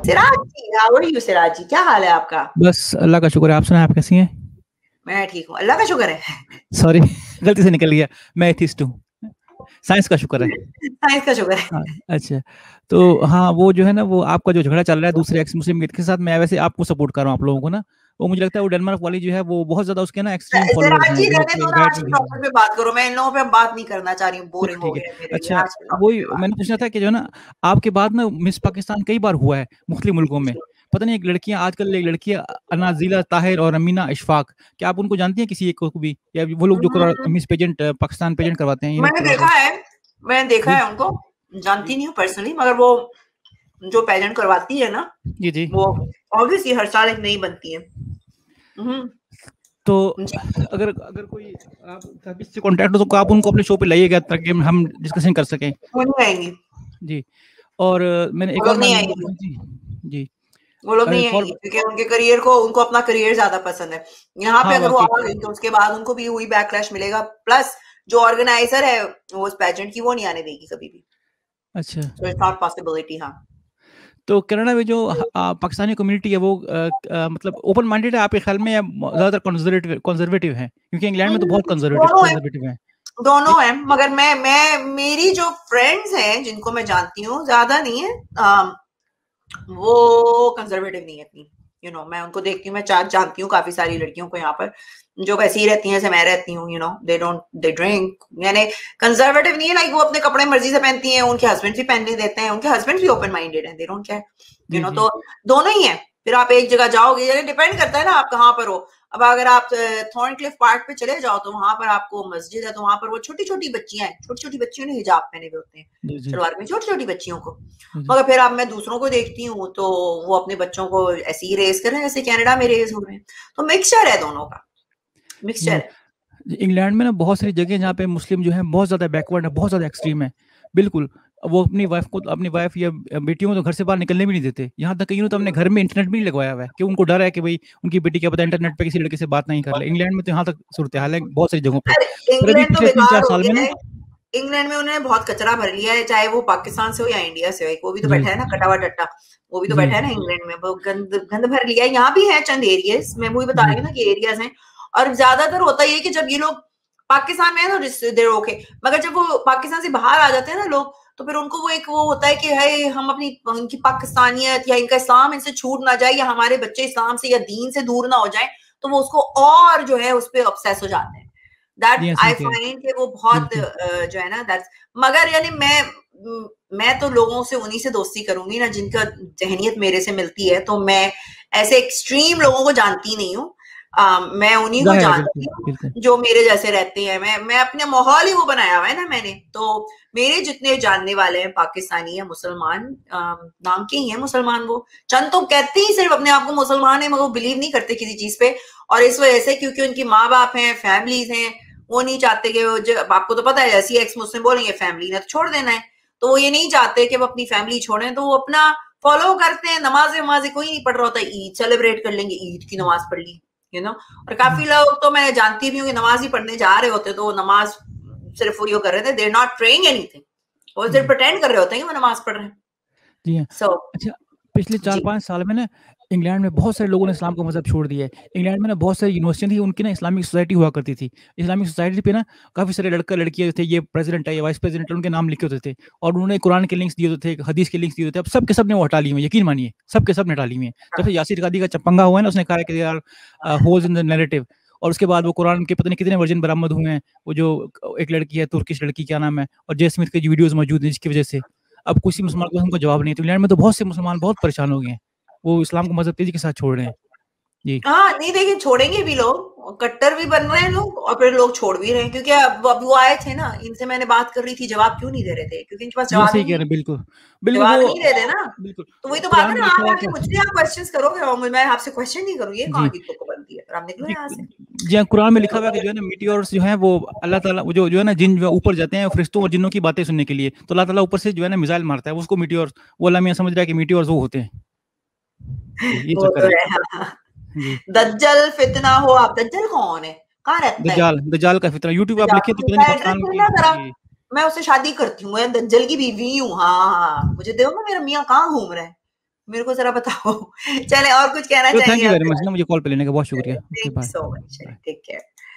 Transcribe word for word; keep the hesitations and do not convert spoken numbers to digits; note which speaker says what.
Speaker 1: Siraj ji, how are you Siraj ji, क्या हाल है आपका?
Speaker 2: बस अल्लाह का शुक्र है, आप सुनाएं, आप कैसी हैं?
Speaker 1: मैं ठीक हूँ, अल्लाह का शुक्र है।
Speaker 2: सॉरी गलती से निकल गया, मैं एथिस्ट हूँ, साइंस का शुक्र है।
Speaker 1: साइंस का शुक्र है।
Speaker 2: हाँ, अच्छा, तो हाँ, वो जो है ना, वो आपका जो झगड़ा चल रहा है दूसरे एक्स मुस्लिम के साथ, मैं वैसे आपको सपोर्ट कर रहा हूँ आप लोगों को ना, वो मुझे लगता है वो डेनमार्क वाली जो है वो बहुत ज़्यादा उसके ना एक्सट्रीम फॉलोअर्स
Speaker 1: सिराज
Speaker 2: हैं,
Speaker 1: जी
Speaker 2: बहुत
Speaker 1: रहने
Speaker 2: से
Speaker 1: दो ना, आज
Speaker 2: बैड
Speaker 1: के
Speaker 2: व्यूज़
Speaker 1: टॉपिक
Speaker 2: हैं।
Speaker 1: पे बात करो, मैं इन लोगों पे बात नहीं करना चाह रही हूँ,
Speaker 2: चलो
Speaker 1: बोरिंग हो
Speaker 2: ठीक है।
Speaker 1: गया है मेरे लिए
Speaker 2: अच्छा,
Speaker 1: आज के टॉपिक
Speaker 2: वही
Speaker 1: पे बात।
Speaker 2: मैंने पूछना था कि जो है ना, आपके बाद ना मिस पाकिस्तान कई बार हुआ है मुख्तलिफ मुल्कों में। पता नहीं एक लड़कियाँ आजकल एक लड़की है अनाज़िला ताहिर और अमीना इशफाक, क्या आप उनको जानती हैं किसी एक को भी? या वो लोग जो करा
Speaker 1: हम्म,
Speaker 2: मिस पेजेंट पाकिस्तान पेजेंट करवाते हैं, ये लोग
Speaker 1: मैंने
Speaker 2: करवाते
Speaker 1: देखा
Speaker 2: हैं?
Speaker 1: है, मैंने देखा
Speaker 2: जी,
Speaker 1: है उनको, जानती
Speaker 2: जी,
Speaker 1: नहीं हूँ पर्सनली, मगर वो जो पेजेंट करवाती है ना,
Speaker 2: जी, जी।
Speaker 1: वो ऑब्वियसली हर साल एक नई बनती है। हम्म,
Speaker 2: तो
Speaker 1: जी,
Speaker 2: अगर अगर कोई आप किसी से कॉन्टैक्ट हो तो आप उनको अपने शो पे लाइएगा ताकि हम डिस्कशन कर सकें।
Speaker 1: वो नहीं आएंगी,
Speaker 2: जी, और मैंने
Speaker 1: वो
Speaker 2: एक और
Speaker 1: लोग नहीं
Speaker 2: मैंने
Speaker 1: आएंगी,
Speaker 2: जी, जी,
Speaker 1: वो लोग
Speaker 2: अ,
Speaker 1: नहीं
Speaker 2: एक और
Speaker 1: आएंगी क्योंकि उनके करियर को, उनको अपना करियर ज्यादा पसंद है। यहाँ पे
Speaker 2: हाँ,
Speaker 1: अगर वो
Speaker 2: वाक़ई।
Speaker 1: आ गई तो उसके बाद उनको भी वही बैकलैश मिलेगा, प्लस जो ऑर्गेनाइजर है वो उस पेजेंट की वो नहीं आने देगी कभी भी,
Speaker 2: अच्छा,
Speaker 1: सो इट्स नॉट पॉसिबिलिटी। हाँ,
Speaker 2: तो कनाडा में जो ह अ, पाकिस्तानी कम्युनिटी है वो अ, अ, मतलब ओपन माइंडेड है आपके ख़्याल में, या ज़्यादातर कंज़र्वेटिव कंज़र्वेटिव है? क्योंकि इंग्लैंड में तो बहुत कंज़र्वेटिव
Speaker 1: दोनों है,
Speaker 2: कंज़र्वेटिव हैं। जी,
Speaker 1: दोनों है, मगर मैं मैं मेरी जो फ्रेंड्स हैं जिनको मैं जानती हूँ, ज्यादा नहीं है, अम, वो कंजर्वेटिव नहीं है इतनी, यू नो मैं उनको देखती हूँ, मैं चार जानती हूँ काफी सारी लड़कियों को यहाँ पर जो वैसी ही रहती हैं जैसे मैं रहती हूँ, you know they don't they drink, यानी कंजर्वेटिव नहीं है, लाइक वो अपने कपड़े मर्जी से पहनती हैं, उनके हस्बैंड भी पहनने देते हैं, उनके हस्बैंड भी ओपन माइंडेड हैं, दे डोंट केयर, यू
Speaker 2: जी,
Speaker 1: नो
Speaker 2: जी।
Speaker 1: तो दोनों ही है। फिर आप एक जगह जाओगे, यानी डिपेंड करता है ना आप कहाँ पर हो। अब अगर आप थॉर्नक्लिफ पार्क पे चले जाओ तो वहां पर आपको मस्जिद है, तो वहां पर वो छोटी छोटी बच्चियां हैं, छोटी छोटी बच्चियों ने हिजाब पहने हुए होते हैं,
Speaker 2: जी, जी,
Speaker 1: सलवार में, छोटी छोटी बच्चियों को।
Speaker 2: जी, जी।
Speaker 1: मगर फिर अब मैं दूसरों को देखती हूँ तो वो अपने बच्चों को ऐसे ही रेज कर रहे हैं जैसे कनाडा में रेज हो रहे हैं, तो मिक्सचर है दोनों का, मिक्सचर
Speaker 2: जी,
Speaker 1: है।
Speaker 2: इंग्लैंड में ना बहुत सारी जगह जहाँ पे मुस्लिम जो हैं बहुत ज़्यादा बैकवर्ड है, बहुत ज़्यादा एक्सट्रीम है। बिल्कुल, वो अपनी वाइफ़ को अपनी वाइफ़ या बेटियों को तो घर से बाहर निकलने भी नहीं देते। यहाँ तक कईयों ने तो अपने घर में इंटरनेट भी नहीं लगवाया हुआ है कि उनको डर है कि भई उनकी बेटी क्या पता इंटरनेट पे किसी लड़के से बात नहीं कर ले। इंग्लैंड में तो यहाँ तक सूरत-ए-हाल है बहुत सारी जगहों पे।
Speaker 1: अरे
Speaker 2: पर अभी
Speaker 1: इंग्लैंड तो
Speaker 2: पिछले तीन चार
Speaker 1: बेकार हो
Speaker 2: साल में
Speaker 1: गया
Speaker 2: ना
Speaker 1: है, इंग्लैंड में उन्होंने बहुत कचरा भर लिया है, चाहे वो पाकिस्तान से हो या इंडिया से हो, एक वो भी तो
Speaker 2: जी,
Speaker 1: बैठा है ना कटा हुआ टट्टा, वो भी तो
Speaker 2: जी,
Speaker 1: बैठा है ना इंग्लैंड में, वो गंद गंद भर लिया है। यहाँ भी है चंद एरियाज, मैं वही बता
Speaker 2: जी,
Speaker 1: रही हूँ ना कि एरियाज हैं, और ज्यादातर होता ही है कि जब ये लोग पाकिस्तान में है तो देर ओके, मगर जब वो पाकिस्तान से बाहर आ जाते हैं ना लोग, तो फिर उनको वो एक वो होता है कि है हम अपनी उनकी पाकिस्तानियत या इनका इस्लाम इनसे छूट ना जाए, या हमारे बच्चे इस्लाम से या दीन से दूर ना हो जाए, तो वो उसको और जो है उस पर ऑब्सेस हो जाते हैं।
Speaker 2: जी,
Speaker 1: दैट
Speaker 2: हाँ,
Speaker 1: आई
Speaker 2: सही कह रहे हैं।
Speaker 1: फाइंड कि वो बहुत
Speaker 2: बिल्कुल।
Speaker 1: अ, जो है ना दैट्स, मगर यानी मैं म, मैं तो लोगों से उन्हीं से दोस्ती करूंगी ना जिनका जहनीत मेरे से मिलती है, तो मैं ऐसे एक्सट्रीम लोगों को जानती नहीं हूँ। अ, मैं उन्हीं को
Speaker 2: ज़ाहिर है, बिल्कुल,
Speaker 1: जानती हूँ
Speaker 2: बिल्कुल।
Speaker 1: जो मेरे जैसे रहते हैं। मैं मैं अपने माहौल ही वो बनाया हुआ है ना मैंने, तो मेरे जितने जानने वाले हैं पाकिस्तानी या मुसलमान, अ, नाम के ही हैं मुसलमान, वो चंद तो कहते ही सिर्फ अपने आप को मुसलमान है, मगर वो बिलीव नहीं करते किसी चीज पे, और इस वजह से क्योंकि उनकी माँ बाप हैं, फैमिलीज हैं, वो नहीं चाहते कि वो जब, आपको तो पता है जैसी एक्स मुस्लिम बोलेंगे फैमिली ने तो छोड़ देना है, तो वो ये नहीं चाहते कि वो अपनी फैमिली छोड़ें, तो वो अपना फॉलो करते हैं। नमाज वमाज कोई नहीं पढ़ रहा होता, ईद सेलिब्रेट कर लेंगे, ईद की नमाज पढ़ ली, यू नो और काफी लोग तो मैं जानती भी हूँ कि नमाज ही पढ़ने जा रहे होते, तो वो नमाज सिर्फ वो कर रहे थे, देर नॉट प्रेइंग एनीथिंग, वो सिर्फ
Speaker 2: जी,
Speaker 1: प्रटेंड कर रहे होते हैं कि वो नमाज पढ़ रहे हैं।
Speaker 2: जी हाँ।
Speaker 1: सो
Speaker 2: अच्छा, पिछले
Speaker 1: जी,
Speaker 2: चार पाँच साल में ना इंग्लैंड में बहुत सारे लोगों ने इस्लाम का मज़हब छोड़ दिया है। इंग्लैंड में ना बहुत सारी यूनिवर्सिटियाँ थी, उनकी ना इस्लामिक सोसाइटी हुआ करती थी। इस्लामिक सोसाइटी पे ना काफ़ी सारे लड़का-लड़कियाँ थे, ये प्रेज़िडेंट है, ये वाइस प्रेज़िडेंट है, उनके नाम लिखे होते थे और उन्होंने कुरान के लिंक्स दिए होते थे, हदीस के लिंक्स दिए होते थे। अब सब के सब ने वो हटा लिए हुए हैं, यकीन मानिए, सब के सब ने हटा लिए हुए हैं। जब से यासिर कादी का चप्पंगा हुआ है ना, उसने कहा है कि यार uh, holes in the narrative, और उसके बाद वो कुरान के पता नहीं कितने वर्ज़न बरामद हुए हैं। वो जो एक लड़की है, तुर्किश लड़की, क्या नाम है, और जे स्मिथ की वीडियोज़ मौजूद हैं, जिसकी वज़ह से अब किसी मुसलमान को उनको जवाब नहीं है। तो इंग्लैंड में तो बहुत से मुसलमान बहुत परेशान हो गए हैं। वो इस्लाम का मज़हब तेज़ी के साथ छोड़ रहे हैं। जी।
Speaker 1: हाँ, नहीं देखिए छोड़ेंगे भी लोग, कट्टर भी बन रहे हैं लोग, और फिर लोग छोड़ भी रहे हैं, क्योंकि अब अब वो आए थे ना, इनसे मैंने बात कर रही थी, जवाब क्यों नहीं दे रहे थे, क्योंकि इनके पास
Speaker 2: जी,
Speaker 1: जवाब ही
Speaker 2: सही कह
Speaker 1: नहीं
Speaker 2: रहे
Speaker 1: है,
Speaker 2: हैं, बिल्कुल। बिल्कुल
Speaker 1: जवाब
Speaker 2: वो
Speaker 1: नहीं दे रहे ना।
Speaker 2: बिल्कुल,
Speaker 1: तो वही तो बात है
Speaker 2: कुरान
Speaker 1: ना,
Speaker 2: में लिखा
Speaker 1: आप
Speaker 2: हुआ
Speaker 1: आके
Speaker 2: क्या
Speaker 1: मुझसे आप क्वेश्चंस करोगे और मैं आपसे क्वेश्चन नहीं करूंगी, ये कहाँ
Speaker 2: जी,
Speaker 1: की तुकबंदी है, फिर आप निकलो
Speaker 2: जी,
Speaker 1: यहाँ से।
Speaker 2: जी हाँ, कुरान में लिखा हुआ है कि जो है ना मीटियोर्स जो हैं वो अल्लाह ताला वो जो जो है ना जिन जो है ऊपर जाते हैं फरिश्तों और जिन्नों की बातें सुनने के लिए, तो अल्लाह ताला ऊपर से जो है ना मिसाइल मारता है, उसको मीटियोर्स, वो अल्लाह मियाँ समझ रहा है कि मीटियोर्स वो होते हैं। जी, ये
Speaker 1: वो
Speaker 2: चक्कर
Speaker 1: तो
Speaker 2: है।
Speaker 1: है, हाँ, हाँ।
Speaker 2: जी,
Speaker 1: दज्जल फितना हो आप, दज्जल कौन है, कहाँ रहता है?
Speaker 2: दज्जाल दज्जाल का फितरा यूट्यूब आप लिखिए तो पता नहीं
Speaker 1: उसका एड्रेस
Speaker 2: पाकिस्तान की
Speaker 1: देना जरा,
Speaker 2: जी,
Speaker 1: मैं उससे शादी करती हूँ, मैं दज्जल की बीवी हूँ, हाँ हाँ, मुझे दो ना, मेरा मियाँ कहाँ घूम रहा है, मेरे को जरा बताओ। चले और कुछ कहना
Speaker 2: थैंक
Speaker 1: चाहेंगे
Speaker 2: यू
Speaker 1: आप?
Speaker 2: वेरी मच ना मुझे कॉल पे लेने का बहुत शुक्रिया।
Speaker 1: Thank you so much, take care.